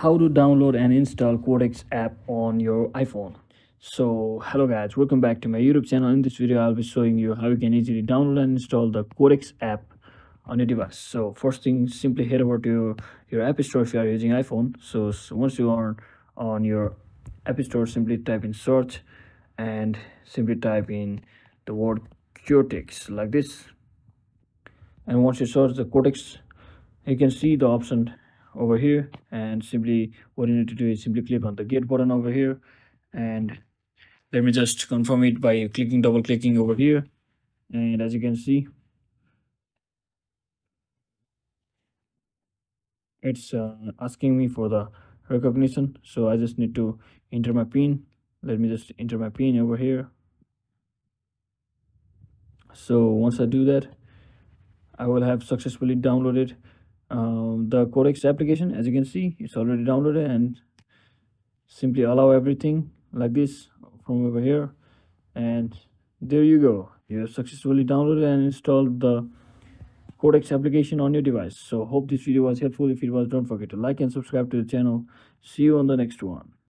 how to download and install Quotex app on your iPhone. So hello guys, welcome back to my YouTube channel. In this video I'll be showing you how you can easily download and install the Quotex app on your device. So first thing, simply head over to your app store if you are using iPhone. So once you are on your app store, simply type in search and simply type in the word Quotex like this. And once you search the Quotex, you can see the option over here, and simply what you need to do is simply click on the get button over here, and let me just confirm it by double clicking over here. And as you can see, it's asking me for the recognition, so I just need to enter my pin. Let me just enter my pin over here. So once I do that, I will have successfully downloaded the Quotex application. As you can see, it's already downloaded, and simply allow everything like this from over here, and there you go. You have successfully downloaded and installed the Quotex application on your device. So hope this video was helpful. If it was, don't forget to like and subscribe to the channel. See you on the next one.